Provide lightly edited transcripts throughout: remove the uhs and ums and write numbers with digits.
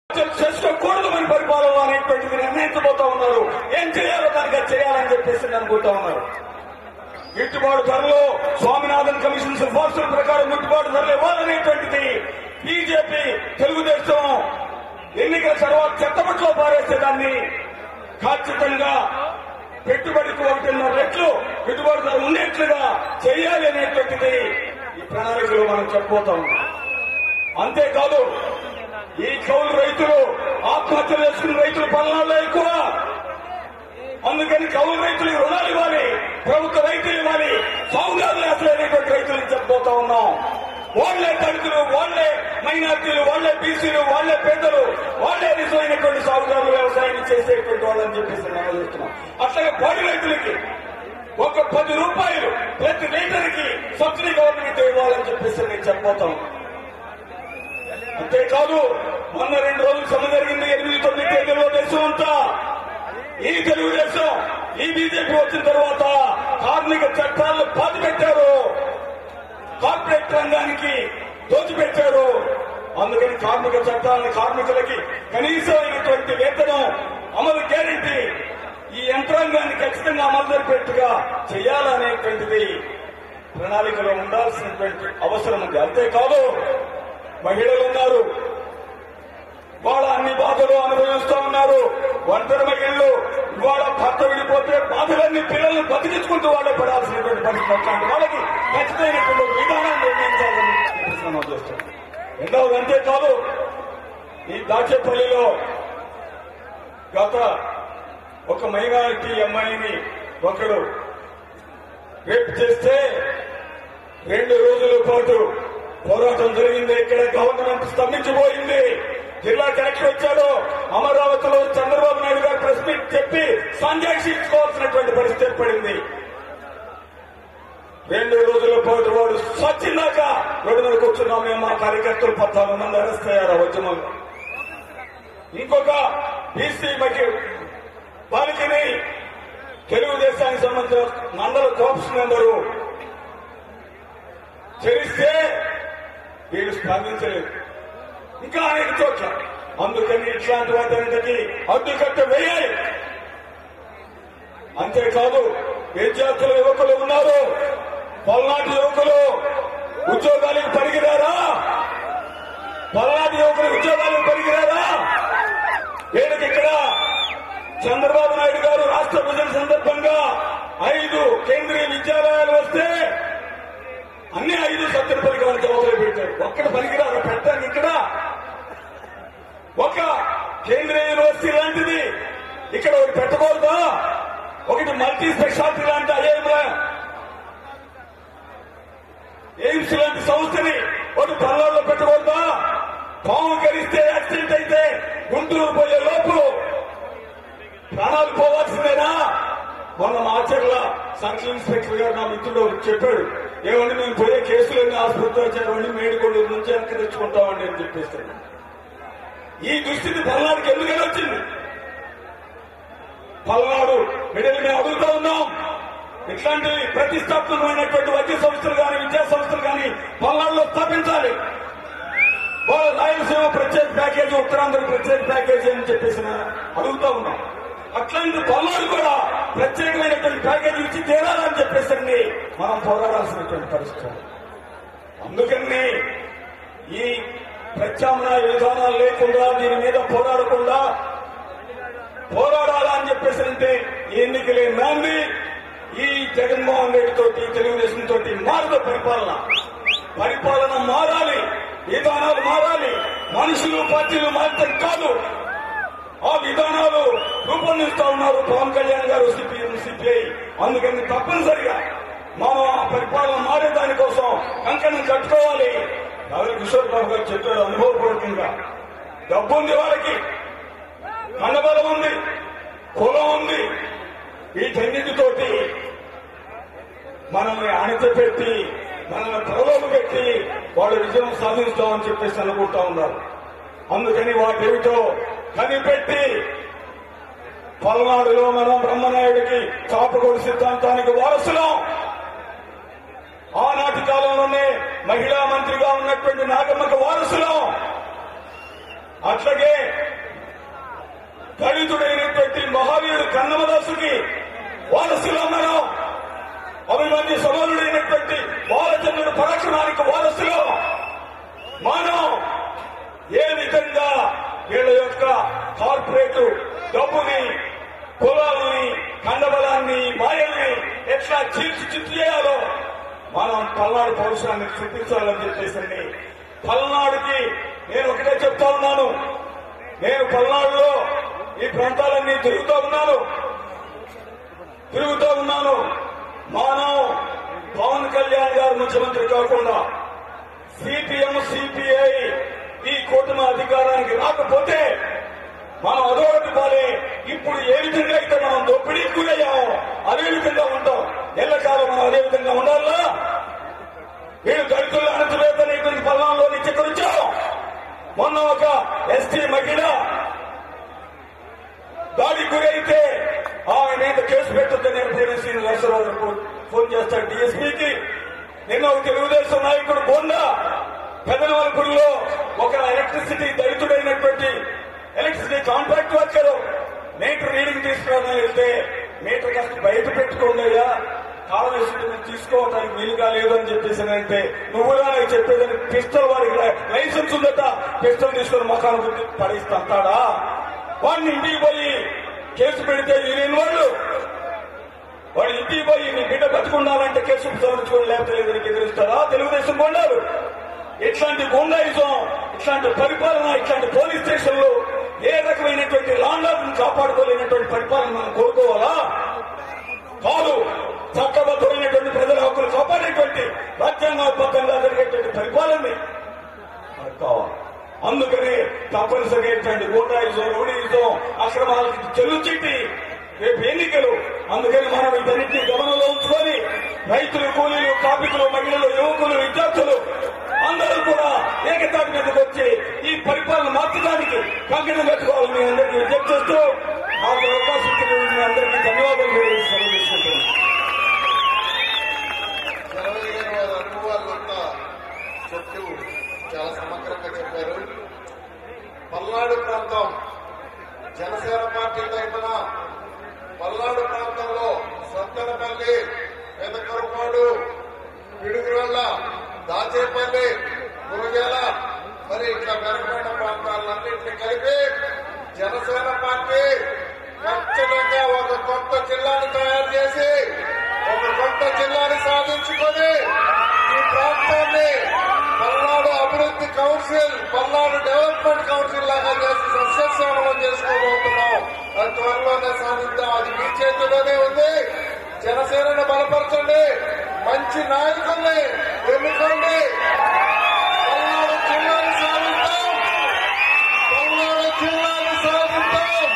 చేసుకోకూడదు మన పరిపాలన అనేటువంటిది నిర్ణయించబోతా ఉన్నారు. ఏం చేయాలో దానికి చేయాలని చెప్పేసి అనుకుంటా ఉన్నారు. గిట్టుబాటు ధరలు స్వామినాథన్ కమిషన్ సిఫార్సుల ప్రకారం గిట్టుబాటు ధరలు ఇవ్వాలనేటువంటిది బీజేపీ తెలుగుదేశం ఎన్నికల తర్వాత చెత్తబట్లో పారేస్తే దాన్ని ఖచ్చితంగా పెట్టుబడికి 1.5 రెట్లు గిట్టుబాటు ధర ఉండేట్లుగా చేయాలి అనేటువంటిది ఈ ప్రణాళికలో మనం చెప్పబోతాం. అంతేకాదు ఈ కౌలు రైతులు ఆత్మహత్యలు చేసుకున్న రైతులు పల్నాడులో ఎక్కువ. అందుకని కౌలు రైతులకు రుణాలు ఇవ్వాలి, ప్రభుత్వ రైతులు ఇవ్వాలి, సాగుదారులు అసలైనటువంటి రైతులకు చెప్పబోతా ఉన్నాం. వాళ్లే దళితులు, వాళ్లే మైనార్టీలు, వాళ్లే బీసీలు, వాళ్లే పేదలు, వాళ్లే నిజమైనటువంటి సాగుదారులు వ్యవసాయం చేసేటువంటి వాళ్ళని చెప్పేసి మనం చూస్తున్నాం. అట్లాగే పాడి రైతులకి ఒక 10 రూపాయలు ప్రతి లీటర్కి సబ్సిడీ గవర్నమెంట్ ఇవ్వాలని చెప్పేసి నేను చెప్పబోతాం. అంతేకాదు మొన్న 2 రోజులు సమ్మె జరిగింది. 8-9 తేదీల్లో దేశం అంతా ఈ తెలుగుదేశం ఈ బీజేపీ వచ్చిన తర్వాత కార్మిక చట్టాలను పాతిపెట్టారు, కార్పొరేట్ రంగానికి దోచిపెట్టారు. అందుకని కార్మిక చట్టాలను కార్మికులకి కనీసమైనటువంటి వేతనం అమలు గ్యారెంటీ ఈ యంత్రాంగాన్ని ఖచ్చితంగా అమలు జరిపేట్టుగా చేయాలనేటువంటిది ప్రణాళికలో ఉండాల్సినటువంటి అవసరం ఉంది. అంతేకాదు మహిళలు ఉన్నారు, వాళ్ళ అన్ని బాధలు అనుభవిస్తూ ఉన్నారు. ఒంటరి మహిళలు ఇవాళ భర్త విడిపోతే బాధలన్నీ పిల్లల్ని బతికించుకుంటూ వాళ్ళే పడాల్సినటువంటి పరిస్థితి. అట్లాంటి వాళ్ళకి ఖచ్చితమైనటువంటి విధానం నిర్ణయించాలని మనం చేస్తాం. రెండవది అంతేకాదు ఈ దాచేపల్లిలో గత ఒక మైనారిటీ అమ్మాయిని ఒకడు రేపు చేస్తే 2 రోజుల పాటు పోరాటం జరిగింది. ఇక్కడ గవర్నమెంట్ స్తంభించిపోయింది. జిల్లా కలెక్టర్ వచ్చాడు. అమరావతిలో చంద్రబాబు నాయుడు గారు ప్రెస్ మీట్ చెప్పి సంజాక్షించుకోవాల్సినటువంటి పరిస్థితి ఏర్పడింది. 2 రోజుల పాటు వాడు సచ్చిందాక రోడ్డు మీద కూర్చున్నాం. మేము మా కార్యకర్తలు 14 మంది అరెస్ట్ అయ్యారు ఉద్యమంలో. ఇంకొక బీసీ బాలికని తెలుగుదేశానికి సంబంధించిన మండల కోప్స్ మెంబరు చేరిస్తే వీళ్ళు స్పందించలేదు. ఇంకా అనేక చోట్ల. అందుకని ఇట్లాంటి వాటన్నిటికీ అడ్డుకట్ట వేయాలి. అంతేకాదు విద్యార్థుల యువకులు ఉన్నారు. పల్నాటి యువకులు ఉద్యోగాలకు పరిగిరారా? పల్నాటి యువకులు ఉద్యోగాలకు పరిగిరారా? వీళ్ళకి ఇక్కడ చంద్రబాబు నాయుడు గారు రాష్ట్ర విభజన సందర్భంగా 5 కేంద్రీయ విద్యాలయాలు వస్తే అన్ని 5 సత్తెనపల్లి గారి జవాబులు పెట్టారు. ఒక్కడ పనికిరాదు పెట్టాను. ఇక్కడ ఒక కేంద్రీయ యూనివర్సిటీ లాంటిది ఇక్కడ ఒకటి పెట్టకూడదా? ఒకటి మల్టీ స్పెషాలిటీ లాంటి ఎయిమ్స్ లాంటి సంస్థని ఒకటి పల్నాడులో పెట్టకూడదా? పాము కలిస్తే యాక్సిడెంట్ అయితే గుంటూరు పోయే లోపు ప్రాణాలు పోవాల్సిందేనా? మొన్న మాచర్ల సర్కిల్ ఇన్స్పెక్టర్ గారు నా మిత్రుడు చెప్పాడు, ఏమండి మేము పోయే కేసులన్నీ ఆసుపత్రి వచ్చారండి, మేడికొండూరు నుంచి వెనక్కి తెచ్చుకుంటామండి అని చెప్పేస్తాడు. ఈ దుస్థితి పల్నాడుకి ఎందుకని వచ్చింది? పల్నాడు మిడిల్ మేము అడుగుతా ఉన్నాం. ఇట్లాంటి ప్రతిష్టాత్మకమైనటువంటి వైద్య సంస్థలు కానీ విద్యా సంస్థలు కానీ పల్నాడులో స్థాపించాలి. వాళ్ళ రాయలసీమ ప్రత్యేక ప్యాకేజీ, ఉత్తరాంధ్ర ప్రత్యేక ప్యాకేజీ అని చెప్పేసి అడుగుతా ఉన్నాం. అట్లాంటి పల్నాడు కూడా ప్రత్యేకమైనటువంటి ప్యాకేజీ ఇచ్చి తీరాలని చెప్పేసరికి మనం పోరాడాల్సినటువంటి పరిస్థితి. అందుకని ఈ ప్రత్యామ్నాయ విధానాలు లేకుండా దీని మీద పోరాడాలని చెప్పేసంటే ఈ ఎన్నికలే నాంది. ఈ జగన్మోహన్ రెడ్డి తోటి తెలుగుదేశం తోటి మారదు పరిపాలన మారాలి, విధానాలు మారాలి. మనుషులు పార్టీలు మారటం కాదు, ఆ విధానాలు రూపొందిస్తా ఉన్నారు పవన్ కళ్యాణ్ గారు, సిపిఎం సిపిఐ. అందుకని తప్పనిసరిగా మనం ఆ పరిపాలన మారే దానికోసం కంకణం కట్టుకోవాలి. నగర్ కిషోర్ బాబు గారు చెప్పారు అనుభవపూర్వకంగా, డబ్బుంది వాళ్ళకి, కండబలం ఉంది, కులం ఉంది. వీటన్నిటితోటి మనల్ని అణిచిపెట్టి మనల్ని ప్రలోభ పెట్టి వాళ్ళు విజయం సాధిస్తామని చెప్పేసి అనుకుంటా ఉన్నారు. అందుకని వాటేమిటో కనిపెట్టి పల్నాడులో మనం బ్రహ్మనాయుడికి చాపగోడు సిద్ధాంతానికి వారసులం. ఆనాటి కాలంలోనే మహిళా మంత్రిగా ఉన్నటువంటి నాగమ్మకు వారసులం. అట్లాగే దళితుడైనటువంటి మహావీరుడు కన్నమదాసుకి వారసులో మనం అభిమన్యు సమానుడైనటువంటి బాలచంద్రుడు పరాక్రమానికి వారసులో మనం ఏ విధంగా వీళ్ళ యొక్క కార్పొరేట్ డబ్బుని కులాలని కండబలాన్ని మాయల్ని ఎట్లా చిత్తు చేయాలో మనం పల్నాడు పౌరుషాన్ని చూపించాలని చెప్పేసి పల్నాడుకి నేను ఒకటే చెప్తా ఉన్నాను. నేను పల్నాడులో ఈ ప్రాంతాలన్నీ తిరుగుతూ ఉన్నాను. మనం పవన్ కళ్యాణ్ గారు ముఖ్యమంత్రి కాకుండా సిపిఎం సిపిఐ ఈ కూటమి అధికారానికి రాకపోతే మనం అదోటి పోలే. ఇప్పుడు ఏ విధంగా అయితే మనం దోపిడీకి గురయ్యామో అదే విధంగా ఉంటాం. ఎల్లకాలం మనం అదే విధంగా ఉండాలా? వీళ్ళు దళితులు అణచివేతని పల్నాడులో నుంచి వచ్చాం. మొన్న ఒక ఎస్టీ మహిళ దాడికి గురైతే ఆమె మీద కేసు పెట్టొద్దని నేను శ్రీనివాసరావు ఫోన్ చేస్తాడు డీఎస్పీకి. నిన్న ఒక తెలుగుదేశం నాయకుడు బోండా పెదనవలపూడిలో ఒక ఎలక్ట్రిసిటీ దళితుడైనటువంటి electricity contract worker meter reading తీసుకురావాలని వెళ్తే మీటర్ కాస్త బయట పెట్టుకోండియా, కాలం వేసుకుని తీసుకోవడానికి వీలుగా లేదు అని చెప్పేసి అంటే నువ్వురా నాకు చెప్పేదని పిస్టల్ వారికి లైసెన్స్ ఉందట, పిస్టల్ తీసుకుని మొఖాన్ని గుర్తి పడేస్తాడా? వాడిని ఇంటికి పోయి కేసు పెడితే యూనియన్ వాడు ఇంటికి పోయి నీ బిడ్డ బతుకుండాలంటే కేసు సవరించుకొని లేకపోతే లేదని ఎదురుస్తారా తెలుగుదేశం గుండాలు? ఇట్లాంటి గుండాయిజం, ఇట్లాంటి పరిపాలన, ఇట్లాంటి పోలీస్ స్టేషన్లు ఏ రకమైనటువంటి లాండ్ ఆర్డర్ని కాపాడుకోలేనటువంటి పరిపాలన మనం కోరుకోవాలా? కాదు, చట్టబద్దమైనటువంటి ప్రజల హక్కులు కాపాడేటువంటి రాజ్యాంగబద్ధంగా జరిగేటువంటి పరిపాలనని మనకు కావాలి. అందుకని తప్పనిసరిగా ఇట్లాంటి గుండాయిజం, రౌడీయిజం, అక్రమాలకి చెల్లుచిట్టి రేపు ఎన్నికలు. అందుకని మనం వీటన్నింటినీ గమనంలో ఉంచుకొని రైతులు, కూలీలు, కార్మికులు, మహిళలు, యువకులు, విద్యార్థులు అందరూ కూడా ఏకతాటి మీదకి వచ్చి ఈ పరిపాలన మార్చడానికి కంకణం పెట్టుకోవాలని మీ అందరికీ విజ్ఞప్తి చేస్తూ నాకు అవకాశం ఇచ్చిన మీ అందరికీ ధన్యవాదాలు తెలియజేసుకుంటున్నాను. చాలా సమగ్రంగా చెప్పారు. పల్నాడు ప్రాంతం జనసేన పార్టీ తరఫున పల్నాడు ప్రాంతంలో సత్తెనపల్లి, పెదకరపాడు, పిడుగురాళ్ల, దాచేపల్లి, గురజాల మరి ఇట్లా వెనకబడిన ప్రాంతాలన్నింటినీ కలిపి జనసేన పార్టీ ఖచ్చితంగా ఒక కొత్త జిల్లాను తయారు చేసి ఒక కొత్త జిల్లాని సాధించుకొని ఈ ప్రాంతాన్ని పల్నాడు అభివృద్ధి కౌన్సిల్, పల్నాడు డెవలప్మెంట్ కౌన్సిల్ లాగా చేసి సస్యశ్యామలం చేసుకోబోతున్నాం. అది త్వరలోనే సాధిద్దాం. అది మీ చేతిలోనే ఉంది. జనసేనను బలపరచండి, మంచి నాయకుల్ని ఎన్నుకోండి. పల్నాడు జిల్లాని సాధిద్దాం, పల్నాడు జిల్లాని సాధిద్దాం,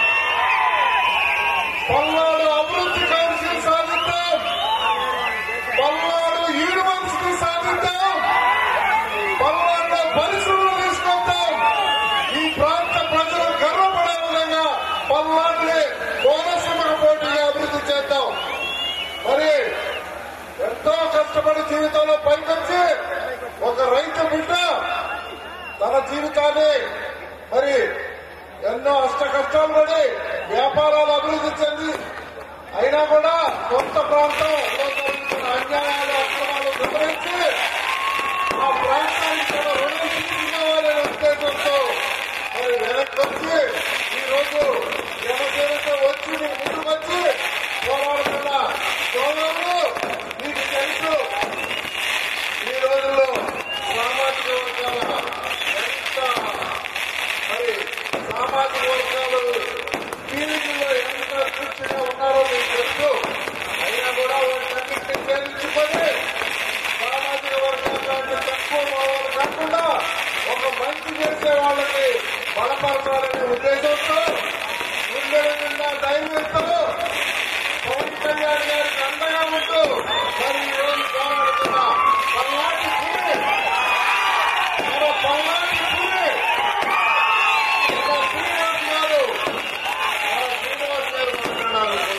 పల్నాడు అభివృద్ధి కౌన్సిల్ సాధిద్దాం, పల్నాడు యూనివర్సిటీ సాధిద్దాం, పల్నాడులో పరిశ్రమలు తీసుకొద్దాం. ఈ ప్రాంత ప్రజలు గర్వపడే విధంగా పల్నాడుని కోనసీమకు పోటీగా అభివృద్ధి చేద్దాం. మరి ఎంతో కష్టపడి జీవితంలో పైకొచ్చి ఒక రైతు బిడ్డ తన జీవితాన్ని మరి ఎన్నో అష్ట కష్టాలు పడి వ్యాపారాలు అభివృద్ధి చెంది అయినా కూడా సొంత ప్రాంతంలో జరుగుతున్న అన్యాయాలు, అక్రమాలు వివరించి ఆ ప్రాంతానికి తన రుణం తీసుకోవాలనే ఉద్దేశంతో మరి వెనక్కి వచ్చి ఈరోజు జనసేనతో వచ్చి ముందుకు వచ్చి పోరాడుతున్న సోదరులు మీకు తెలుసు. ఈ రోజుల్లో సామాజిక వర్గాల ఎంత మరి సామాజిక వర్గాలు ఫీలింగ్లో ఎంత దృష్టిగా ఉన్నారో మీకు తెలుసు. అయినా కూడా వాటిన్నింటినీ తేల్చుకొని సామాజిక వర్గాలు తక్కువ వాళ్ళు కాకుండా ఒక మంచి చేసే వాళ్ళకి బలపరచాలనే ఉద్దేశంతో గుండెల నిండా ధైర్యంతో పవన్ కళ్యాణ్ గారికి అండగా ఉంటూ మరి ఈ రోజు పోరాడుతున్న పల్నాటి పూరి, మన పల్నాటి పూరి శ్రీనివాస్ గారు మాట్లాడారు.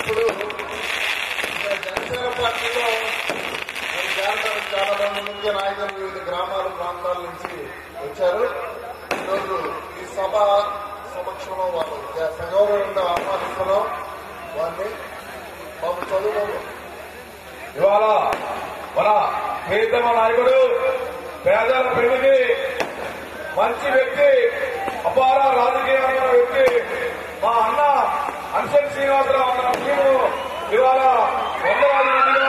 ఇప్పుడు జనసేన పార్టీలో చేరడానికి చాలా మంది ముఖ్య నాయకులు వివిధ గ్రామాల ప్రాంతాల నుంచి వచ్చారు. ఈరోజు ఈ సభ సమక్షంలో వాళ్ళు సగౌరవంగా ఆహ్వానిస్తున్నాం. వారిని బాబు చదువు. ఇవాళ మన ప్రియతమ నాయకుడు, పేదల పెళ్లికి మంచి వ్యక్తి, అపార రాజకీయమైన వ్యక్తి మా అన్న అన్సన్ శ్రీనివాసరావు అన్న టీము ఇవాళ వందలాది మందిగా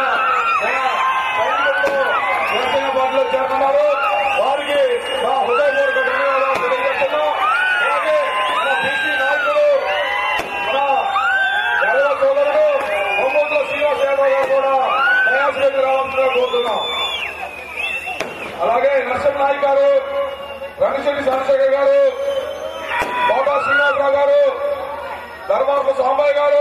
జనసేన పార్టీలో చేరుతున్నారు. వారికి మా హృదయపూర్వక ధన్యవాదాలు తెలియజేస్తున్నాం. అలాగే మన బీసీ నాయకులు, మన యాదవ సోదరుడు మొహమ్మద్ల శ్రీనివాస్ యాదవ్ గారు కూడా దయాశ్రెడ్డి రావాల్సిందిగా కోరుతున్నాం. అలాగే నరసింహ నాయక్ గారు, రంగశెట్టి చంద్రశేఖర్ గారు, బాబా శ్రీనివాసరావు గారు, ధర్మాపు సాంబయ్య గారు,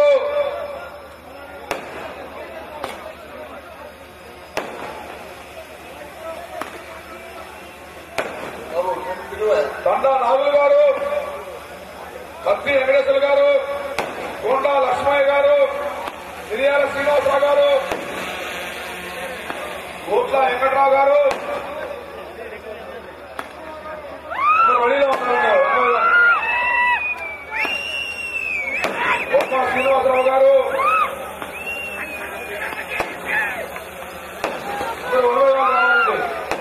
దండా నాగులు గారు, కత్తి వెంకటేశ్వర గారు, కొండా లక్ష్మయ్య గారు, మిరియాల శ్రీనివాసరావు గారు, కోట్ల వెంకట్రావు గారు, వడిలో ఉన్నారు, కొత్త శ్రీనివాసరావు గారు, రావాలండి,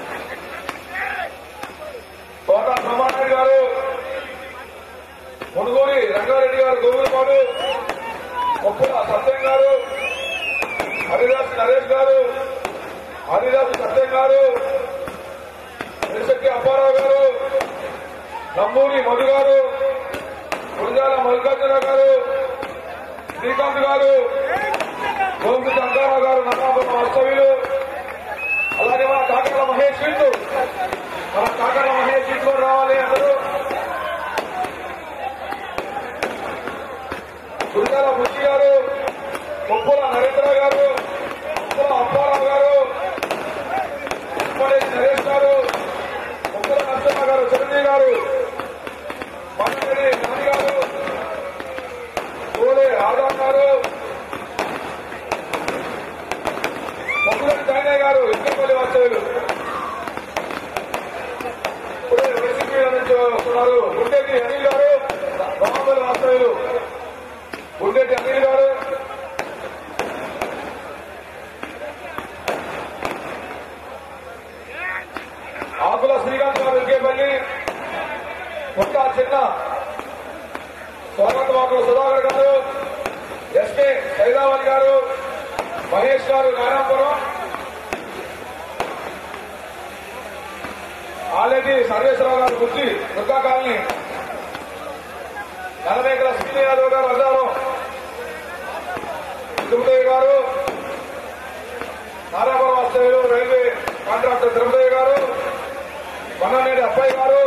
తోట బ్రహ్మారెడ్డి గారు, మునుగోని రంగారెడ్డి గారు, గోవిందపాడు, కొప్పుల సత్యం గారు, హరిదాస్ నరేష్ గారు, హరిదాస్ సత్యం గారు, నిశక్తి అప్పారావు గారు, నమ్మూరి మధు గారు, గురజాల మల్లికార్జున గారు, శ్రీకాంత్ గారు, గోంగు శంకరరావు గారు, నన్నాపురం వాస్తవ్యులు, అలాగే మన కాకర్ల మహేష్ సీట్లు, మన కాకర్ల మహేష్ సీట్లు రావాలి అందరూ. గురజాల బుచ్చి గారు, కొప్పుల నరేంద్ర గారు, కొప్పుల అప్పారావు గారు, ఉమ్మడి నరేష్ గారు, కొప్పుల నరసింహ గారు, చిరంజీవి గారు, మన్నడి నాని గారు, కోడే ఆదాం గారు, మొక్కులటి జయనయ్య గారు, ఇక్కడపల్లి వాస్తవ్యులు, ఇప్పుడే వైసీపీ నుంచి వస్తున్నారు. గుండెటి అనిల్ గారు, రామపల్లి వాస్తవ్యులు, గుండెటి అనిల్ గారు, ఆకుల శ్రీకాంత్ గారు, ఇంకేపల్లి, కొత్త చిన్న స్వాగత వాకుల సుధాకర్ గారు, ఎస్కే సైదావతి గారు, మహేష్ గారు, నారాయణపురం, ఆలెడ్డి సర్వేశ్వరరావు గారు, బుద్ధి దుర్గా కాలనీ, నలమేకల శ్రీని యాదవ్ గారు, అజారం, తిరుపతి గారు, నారాయణపురం వాస్తవ్యులు, రైల్వే కాంట్రాక్టర్ తిరుపతి గారు, మన్ననేని అబ్బాయి గారు,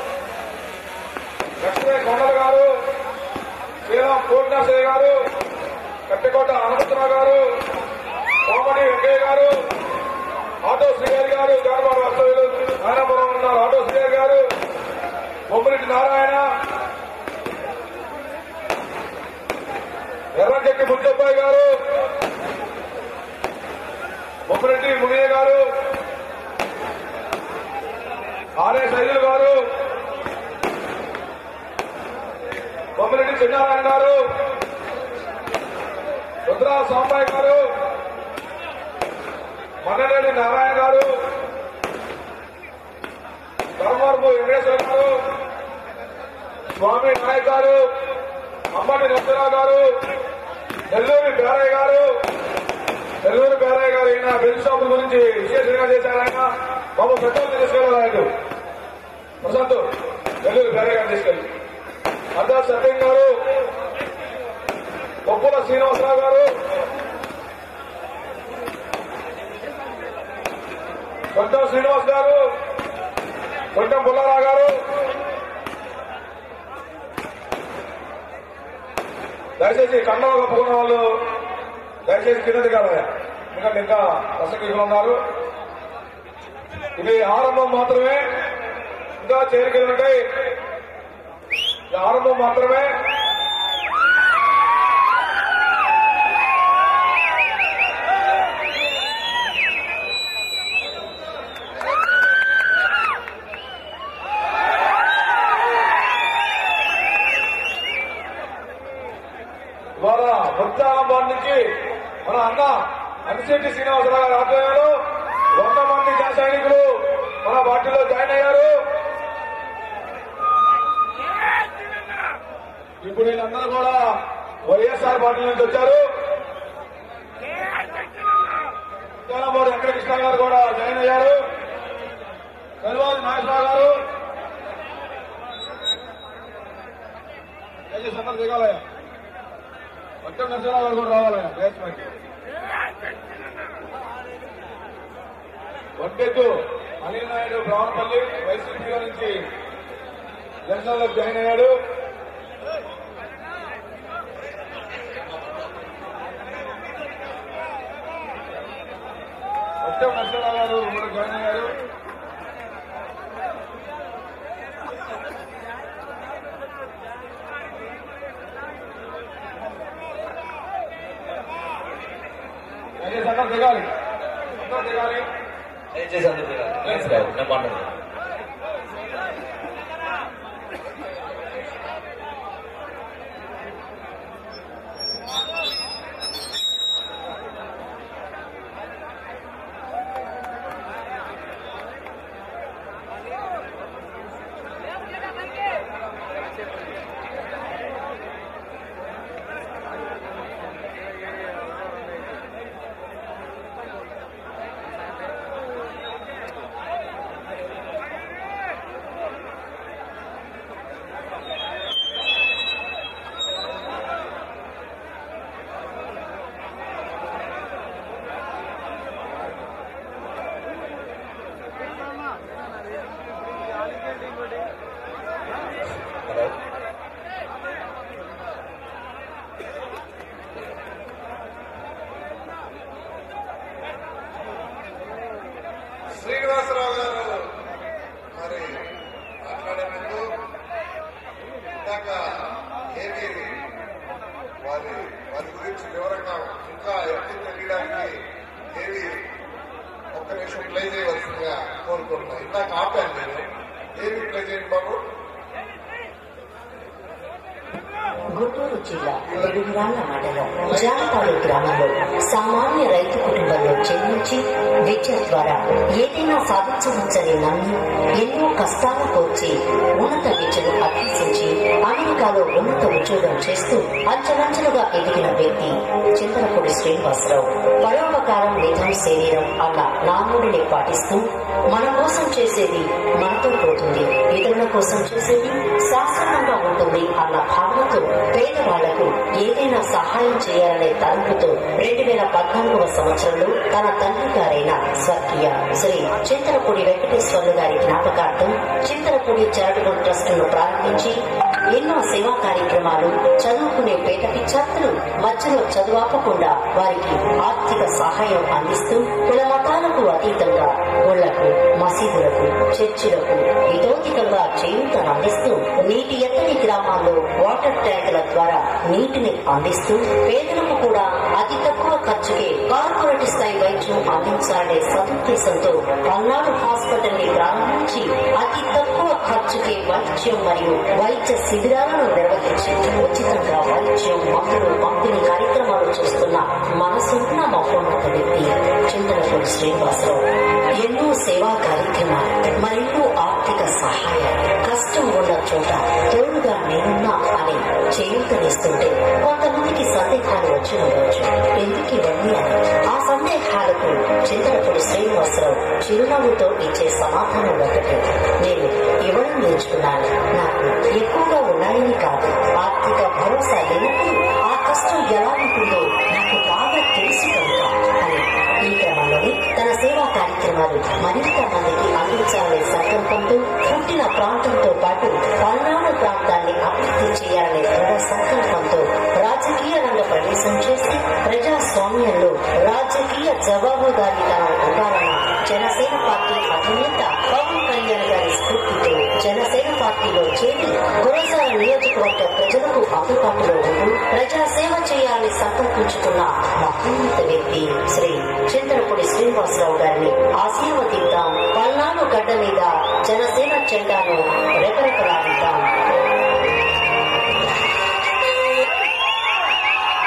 లక్ష్మీ కొండల గారు, శ్రీరామ్ కోట్నాశయ్య గారు, కట్టెకోట హనుమంతరావు గారు, కోమటి వెంకయ్య గారు, ఆటో శ్రీహరి గారు, జానపాడు వాస్తవ్యులు, నారాయణపురం ఉన్నారు, ఆటో శ్రీహరి గారు, బొమ్మిరెడ్డి నారాయణ, ఎర్రంచెట్టి బుచ్చబ్బాయి గారు, బొమ్మిరెడ్డి మునియ గారు, ఆర్ఏ సైదులు గారు, బొమ్మిరెడ్డి చిన్నారాయణ గారు, రుద్రా సాంబాయి గారు, మన్ననేని నారాయణ గారు, ధర్మవరపు వెంకటేశ్వర గారు, స్వామి నాయక్ గారు, అమ్మటి నరసరావు గారు, నెల్లూరి బేరయ్య గారు, నెల్లూరు బేరయ్య గారు ఈయన బెల్ట్ షాపుల గురించి విశేషంగా చేశారు. ఆయన బాబు పెట్రోల్ తీసుకెళ్ళారు, ప్రశాంత్ నెల్లూరు బేరయ్య గారు తీసుకెళ్ళి, అద్దా సత్యం గారు, కొప్పుల శ్రీనివాసరావు గారు, కొండం శ్రీనివాస్ గారు, కొండం పుల్లారావు గారు, దయచేసి కండవ కప్పుకున్న వాళ్ళు దయచేసి కింద దిగాలి, ఎందుకంటే ఇంకా దర్శకులు ఉన్నారు. ఇది ఆరంభం మాత్రమే, ఇంకా చేరికలు ఉంటాయి. ఇది ఆరంభం మాత్రమే. ఇవాళ ముత్యాలంబార్ నుంచి మన అన్న అనిశెట్టి శ్రీనివాసరావు గారి ఆధ్వర్యంలో 100 మంది జన సైనికులు మన పార్టీలో జాయిన్ అయ్యారు. ఇప్పుడు వీళ్ళందరూ కూడా వైఎస్ఆర్ పార్టీ నుంచి వచ్చారు. ముత్యాలంబార్ వెంకటకృష్ణ గారు కూడా జాయిన్ అయ్యారు. కల్వాది నాగేశ్వరరావు గారు సందర్భం దిగాలయ్యా. మొత్తం నరసింహరావు గారు కూడా రావాలయ్యా. బ్యాట్స్మెన్ వడ్డెద్దు అనిల్ నాయుడు బ్రాహ్మణపల్లి వైసీపీ నుంచి జనసేనలో జాయిన్ అయ్యాడు. మొత్తం నరసింహరావు గారు కూడా జాయిన్ అయ్యారు. సందర్భం దిగాలి. దయచేసి అందరూ నేను మాట్లాడతాను. శ్రీనివాసరావు గారు మరి మాట్లాడే ముందు ఇందాక ఏమి వారి గురించి వివరంగా ఇంకా ఎక్కువ తెలియడానికి ఏవి ఒక్క నిమిషం ప్లే చేయవలసిందిగా కోరుకుంటున్నా. ఇందాక ఆపాను నేను. ఏమి ప్లే చేయండి బాబు. గుంటూరు జిల్లా తెలుగురాళ్ల మండలం జానపాడు గ్రామంలో సామాన్య రైతు కుటుంబంలో జన్మించి విద్య ద్వారా ఏదైనా సాధించవచ్చని నమ్మి ఎన్నో కష్టాలు కోర్చి ఉన్నత విద్యను అభ్యసించి అమెరికాలో ఉన్నత ఉద్యోగం చేస్తూ అంచెలంచెలుగా ఎదిగిన వ్యక్తి చింతలపూడి శ్రీనివాసరావు. పరోపకారం నిధం శరీరం అన్న నానుడిని పాటిస్తూ మన కోసం చేసేది మనతో పోతుంది, ఇతరుల కోసం చేసేది శాశ్వతంగా ఉంటుంది అన్న భావనతో పేదవాళ్లకు ఏదైనా సహాయం చేయాలనే తలంపుతో 2014వ సంవత్సరంలో తన తండ్రి గారైన స్వర్గీయ శ్రీ చింతలపూడి వెంకటేశ్వర్లు గారి జ్ఞాపకార్థం చింతలపూడి చారిటబుల్ ట్రస్ట్ ను ప్రారంభించి ఎన్నో సేవా కార్యక్రమాలు, చదువుకునే పేద విద్యార్థులు మధ్యలో చదువాపకుండా వారికి ఆర్థిక సహాయం అందిస్తూ కుల మతాలకు అతీతంగా గుళ్లకు, మసీదులకు, చర్చిలకు ఇతోధికంగా చేయూతను అందిస్తూ నీటి ఎత్తడి గ్రామాల్లో వాటర్ ట్యాంకుల ద్వారా నీటిని అందిస్తూ పేదలకు కూడా అతి తక్కువ ఖర్చుకే కార్పొరేట్ స్థాయి వైద్యం అందించాలనే సదుద్దేశంతో పల్నాడు హాస్పిటల్ ని ప్రారంభించి అతి తక్కువ ఖర్చుకే వైద్యం మరియు వైద్య శిబిరాలను నిర్వహించి ఉచితంగా వైద్యం, మందులు పంపిణీ కార్యక్రమాలు చేస్తున్న మనసున్న మహోన్నత వ్యక్తి చింతలపూడి శ్రీనివాసరావు. ఎన్నో సేవా కార్యక్రమాలు, మరెన్నో ఆర్థిక సహాయాలు, కష్టం ఉన్న చోట తోడుగా నేనున్నా అని చేయూతనిస్తుంటే కొంతమందికి సందేహాలు వచ్చి ఉండవచ్చు. ఎందుకు ఇవన్నీ అని ఆ సందేహాలకు చింతలపూడి శ్రీనివాసరావు చిరునవ్వుతో ఇచ్చే సమాధానం ఒకటే, నేను ఇవ్వడం నేర్చుకున్నాను. నాకు ఎక్కువగా ఉన్నాయని కాదు, ఆర్థిక భరోసా లేనప్పుడు ఆ కష్టం ఎలా ఉంటుందో నాకు బాగా తెలుసు కనుక అని. ఈ క్రమంలోనే తన సేవా కార్యక్రమాలు మరింత మందికి అందించాలనే సంకల్పంతో పుట్టిన ప్రాంతంతో పాటు పల్నాడు ప్రాంతాన్ని అభివృద్ధి చేయాలనే దృఢ సంకల్పంతో రాజకీయ రంగ ప్రవేశం చేసి ప్రజాస్వామ్యంలో రాజకీయ జవాబుదారీతనం ఉండాలన్న జనసేన పార్టీ అధినేత పవన్ కళ్యాణ్ గారి స్ఫూర్తితో జనసేన పార్టీలో చేరి గురజాల నియోజకవర్గ ప్రజలకు అందుబాటులో ఉంటూ ప్రజాసేవ చేయాలని సంకల్పించుకున్న మహోన్నత వ్యక్తి శ్రీ చింతలపూడి శ్రీనివాసరావు గారిని ఆశీర్వదిద్దాం. పల్నాడు గడ్డ మీద జనసేన జెండాను రెపరెపలాడిద్దాం.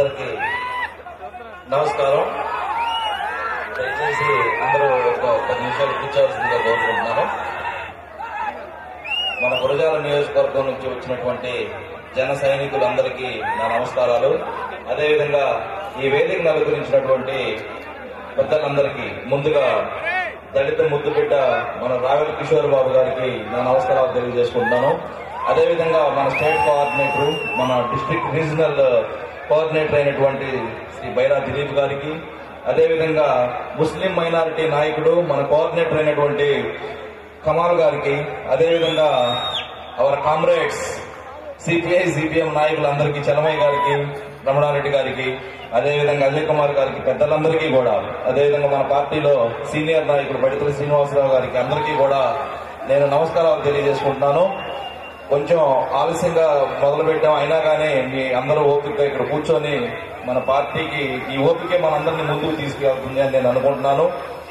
అందరికీ నమస్కారం. దయచేసి అందరూ ఒక 10 నిమిషాలు కూర్చోవలసిందిగా కోరుకుంటున్నాను. మన గురజాల నియోజకవర్గం నుంచి వచ్చినటువంటి జన సైనికులందరికీ నా నమస్కారాలు. అదేవిధంగా ఈ వేదికను అలంకరించినటువంటి పెద్దలందరికీ ముందుగా దళిత ముద్దుబిడ్డ మన రావెల కిషోర్ బాబు గారికి నా నమస్కారాలు తెలియజేసుకుంటున్నాను. అదేవిధంగా మన స్టేట్ కోఆర్డినేటర్, మన డిస్ట్రిక్ట్ రీజనల్ కోఆర్డినేటర్ అయినటువంటి శ్రీ బైరా దిలీప్ గారికి, అదేవిధంగా ముస్లిం మైనారిటీ నాయకుడు మన కోఆర్డినేటర్ అయినటువంటి కమాల్ గారికి, అదేవిధంగా అవర్ కామ్రేడ్స్ సిపిఐ సిపిఎం నాయకులందరికీ, చలమయ్య గారికి, రమణారెడ్డి గారికి, అదేవిధంగా అజయ్ కుమార్ గారికి, పెద్దలందరికీ కూడా, అదేవిధంగా మన పార్టీలో సీనియర్ నాయకుడు బడితల శ్రీనివాసరావు గారికి అందరికీ కూడా నేను నమస్కారాలు తెలియజేసుకుంటున్నాను. కొంచెం ఆలస్యంగా మొదలు పెట్టాం, అయినా కానీ మీ అందరూ ఓపిక ఇక్కడ కూర్చొని మన పార్టీకి ఈ ఓపికే మనందరినీ ముందుకు తీసుకెళ్తుంది అని నేను అనుకుంటున్నాను.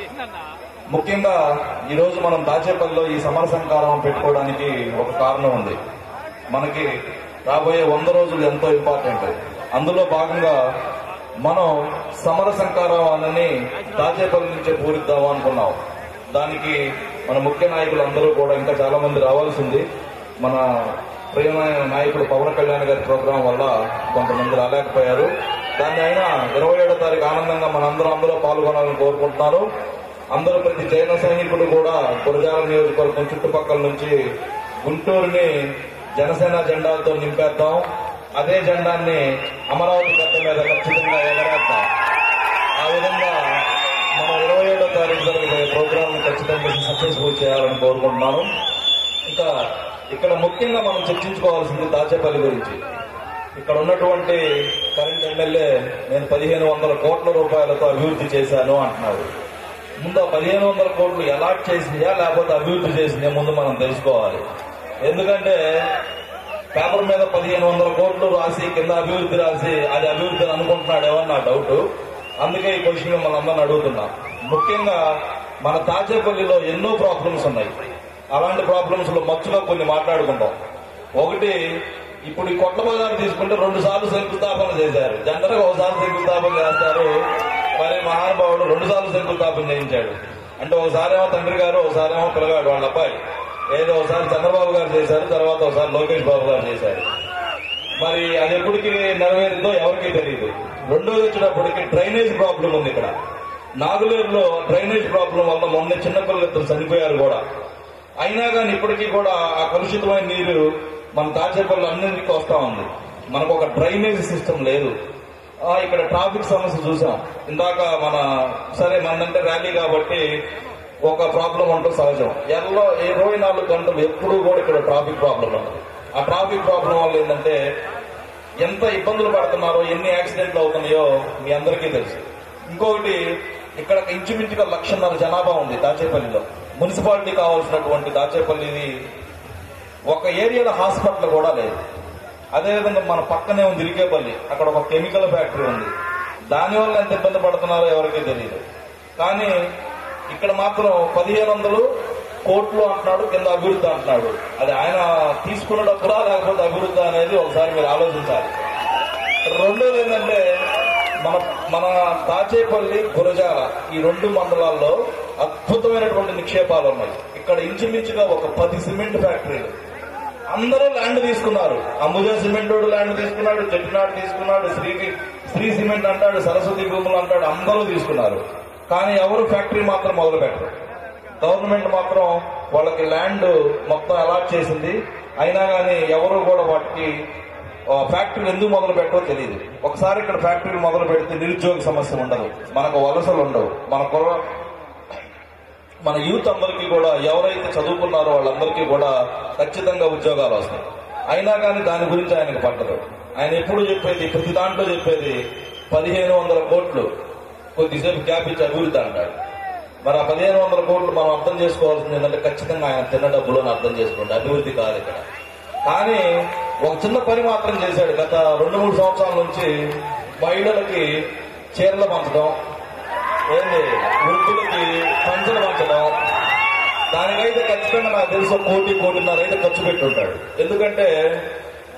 ముఖ్యంగా ఈ రోజు మనం దాచేపల్లిలో ఈ సమర సంకారం పెట్టుకోవడానికి ఒక కారణం ఉంది. మనకి రాబోయే 100 రోజులు ఎంతో ఇంపార్టెంట్. అందులో భాగంగా మనం సమర సంకారాన్ని దాచేపల్లి నుంచే పూరిద్దాం అనుకున్నాం. దానికి మన ముఖ్య నాయకులు అందరూ కూడా ఇంకా చాలా మంది రావాల్సి ఉంది. మన ప్రియమైన నాయకుడు పవన్ కళ్యాణ్ గారి ప్రోగ్రాం వల్ల కొంతమంది రాలేకపోయారు. దాన్ని అయినా 27వ తారీఖు ఆనందంగా మనందరం అందులో పాల్గొనాలని కోరుకుంటున్నారు. అందరూ ప్రతి జైన సైనికుడు కూడా గురజాల నియోజకవర్గం చుట్టుపక్కల నుంచి గుంటూరుని జనసేన జెండాలతో నింపేద్దాం. అదే జెండాన్ని అమరావతి గడ్డ మీద ఖచ్చితంగా ఎగరేద్దాం. ఆ విధంగా మనం 27వ తారీఖు జరిగే ప్రోగ్రాం ఖచ్చితంగా సక్సెస్ఫుల్ చేయాలని కోరుకుంటున్నాను. ఇంకా ఇక్కడ ముఖ్యంగా మనం చర్చించుకోవాల్సింది దాచేపల్లి గురించి. ఇక్కడ ఉన్నటువంటి కరెంట్ ఎమ్మెల్యే నేను 1500 కోట్ల రూపాయలతో అభివృద్ధి చేశాను అంటున్నాడు. ముందు ఆ 1500 కోట్లు అలాట్ చేసినాయా లేకపోతే అభివృద్ధి చేసినాయా ముందు మనం తెలుసుకోవాలి. ఎందుకంటే పేపర్ మీద 1500 కోట్లు రాసి కింద అభివృద్ధి రాసి అది అభివృద్ధి అని అనుకుంటున్నాడేమో నా డౌట్. అందుకే ఈ క్వశ్చన్ మిమ్మల్ని అందరిని అడుగుతున్నా. ముఖ్యంగా మన దాచేపల్లిలో ఎన్నో ప్రాబ్లమ్స్ ఉన్నాయి. అలాంటి ప్రాబ్లమ్స్ లో మచ్చుగా కొన్ని మాట్లాడుకుంటాం. ఒకటి, ఇప్పుడు ఈ కొట్ల బజార్ తీసుకుంటే 2 సార్లు శంకుస్థాపన చేశారు. జనరల్ గా ఒకసారి శంకుస్థాపన చేస్తారు, మరి మహానుభావుడు 2 సార్లు శంకుస్థాపన చేయించాడు. అంటే ఒకసారేమో తండ్రి గారు, ఒకసారేమో పిల్లగాడు వాళ్ళ అబ్బాయి. ఏదో ఒకసారి చంద్రబాబు గారు చేశారు, తర్వాత ఒకసారి లోకేష్ బాబు గారు చేశారు. మరి అది ఎప్పటికీ నెరవేరిందో ఎవరికీ తెలియదు. రెండోది వచ్చినప్పటికీ డ్రైనేజ్ ప్రాబ్లం ఉంది. ఇక్కడ నాగులేరులో డ్రైనేజ్ ప్రాబ్లం వల్ల మొన్న చిన్నపిల్లలు చనిపోయారు కూడా. అయినా కానీ ఇప్పటికీ కూడా ఆ కలుషితమైన నీరు మన దాచేపల్లి అన్నింటికి వస్తా ఉంది. మనకు ఒక డ్రైనేజ్ సిస్టమ్ లేదు. ఇక్కడ ట్రాఫిక్ సమస్య చూసాం ఇందాక. సరే మనదంటే ర్యాలీ కాబట్టి ఒక ప్రాబ్లం ఉంటుంది సహజం. 24 గంటలు ఎప్పుడూ కూడా ఇక్కడ ట్రాఫిక్ ప్రాబ్లం ఉంటుంది. ఆ ట్రాఫిక్ ప్రాబ్లం వల్ల ఏంటంటే ఎంత ఇబ్బందులు పడుతున్నారో, ఎన్ని యాక్సిడెంట్లు అవుతున్నాయో మీ అందరికీ తెలుసు. ఇంకొకటి, ఇక్కడ ఇంచుమించుగా 1,00,000 జనాభా ఉంది దాచేపల్లిలో. మున్సిపాలిటీ కావాల్సినటువంటి దాచేపల్లిది ఒక ఏరియాలో హాస్పిటల్ కూడా లేదు. అదేవిధంగా మన పక్కనే ఉంది ఇరికేపల్లి, అక్కడ ఒక కెమికల్ ఫ్యాక్టరీ ఉంది. దానివల్ల ఎంత ఇబ్బంది పడుతున్నారో ఎవరికీ తెలియదు. కానీ ఇక్కడ మాత్రం 1500 కోట్లు అంటున్నాడు, కింద అభివృద్ధి అంటున్నాడు. అది ఆయన తీసుకున్నప్పుడా లేకపోతే అభివృద్ధి అనేది ఒకసారి మీరు ఆలోచించాలి. రెండోది ఏంటంటే మన దాచేపల్లి, గురజాల ఈ 2 మండలాల్లో అద్భుతమైనటువంటి నిక్షేపాలు ఉన్నాయి. ఇక్కడ ఇంచుమించుగా ఒక 10 సిమెంట్ ఫ్యాక్టరీలు. అందరూ ల్యాండ్ తీసుకున్నారు. అంబుజా సిమెంట్ ల్యాండ్ తీసుకున్నాడు, చెట్టినాడు తీసుకున్నాడు, శ్రీ సిమెంట్ అంటాడు, సరస్వతి భూములు అంటాడు, అందరూ తీసుకున్నారు. కానీ ఎవరు ఫ్యాక్టరీ మాత్రం మొదలు పెట్టరు. గవర్నమెంట్ మాత్రం వాళ్ళకి ల్యాండ్ మొత్తం అలాట్ చేసింది. అయినా కానీ ఎవరు కూడా వాటికి ఫ్యాక్టరీలు ఎందుకు మొదలు పెట్టో తెలియదు. ఒకసారి ఇక్కడ ఫ్యాక్టరీలు మొదలు పెడితే నిరుద్యోగ సమస్య ఉండదు, మనకు వలసలు ఉండవు. మన యూత్ అందరికీ కూడా ఎవరైతే చదువుకున్నారో వాళ్ళందరికీ కూడా ఖచ్చితంగా ఉద్యోగాలు వస్తాయి. అయినా కానీ దాని గురించి ఆయనకు పట్టదు. ఆయన ఎప్పుడు చెప్పేది, ప్రతి దాంట్లో చెప్పేది 1500 కోట్లు కొద్దిసేపు గ్యాప్ ఇచ్చి అభివృద్ధి అంటాడు. మరి ఆ 1500 కోట్లు మనం అర్థం చేసుకోవాల్సింది ఏంటంటే ఖచ్చితంగా ఆయన చిన్న డబ్బులను అర్థం చేసుకోండి, అభివృద్ధి కాదు ఇక్కడ. కానీ ఒక చిన్న పని మాత్రం చేశాడు. గత 2-3 సంవత్సరాల నుంచి మహిళలకి చీరలు పంచడం, వృద్ధులకి పంచలు పంచడం, దానికైతే ఖచ్చితంగా నాకు తెలుసు 1-1.5 కోటి అయితే ఖర్చు పెట్టి ఉంటాడు. ఎందుకంటే